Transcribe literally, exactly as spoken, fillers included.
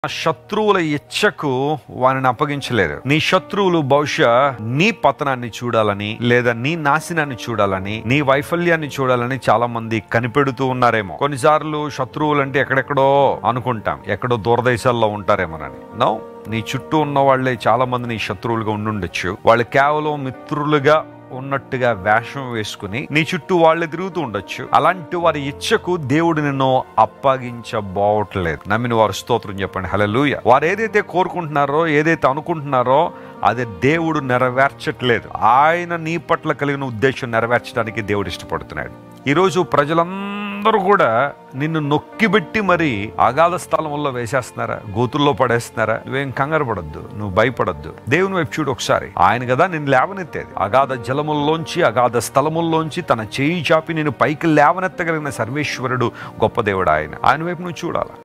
శత్రువుల ఇచ్చకు వారిని అప్పగించలేదు. నీ శత్రువులు బహుశా నీ పతనాన్ని చూడాలని, లేదా నీ నాశనాన్ని చూడాలని, నీ వైఫల్యాన్ని చూడాలని చాలా మంది కనిపెడుతూ ఉన్నారేమో. కొన్నిసార్లు శత్రువులు అంటే ఎక్కడెక్కడో అనుకుంటాం, ఎక్కడో దూరదేశాల్లో ఉంటారేమోనని. నో, నీ చుట్టూ ఉన్న వాళ్లే చాలా మంది నీ శత్రువులుగా ఉండుండొచ్చు. వాళ్ళు కేవలం మిత్రులుగా ఉన్నట్టుగా వేషం వేసుకుని నీ చుట్టూ వాళ్ళే తిరుగుతూ ఉండొచ్చు. అలాంటి వారి ఇచ్చకు దేవుడు నిన్ను అప్పగించబోవట్లేదు. నమ్మిన వారు స్తోత్రం చెప్పండి, హల్లెలూయా. వారు ఏదైతే కోరుకుంటున్నారో, ఏదైతే అనుకుంటున్నారో అది దేవుడు నెరవేర్చట్లేదు. ఆయన నీ పట్ల కలిగిన ఉద్దేశం నెరవేర్చడానికి దేవుడు ఇష్టపడుతున్నాడు. ఈరోజు ప్రజలందరూ కూడా నిన్ను నొక్కిబెట్టి మరి అగాధ స్థలంలో వేసేస్తున్నారా, గోతుల్లో పడేస్తున్నారా? నువ్వేం కంగారు పడొద్దు, నువ్వు భయపడొద్దు. దేవుని వైపు చూడు ఒకసారి. ఆయన కదా నిన్ను లేవనెత్తేది. అగాధ జలముల్లోంచి, అగాధ స్థలముల్లోంచి తన చేయి చాపి నేను పైకి లేవనెత్తగలిగిన సర్వేశ్వరుడు, గొప్ప దేవుడు ఆయన. ఆయన వైపు నువ్వు చూడాలి.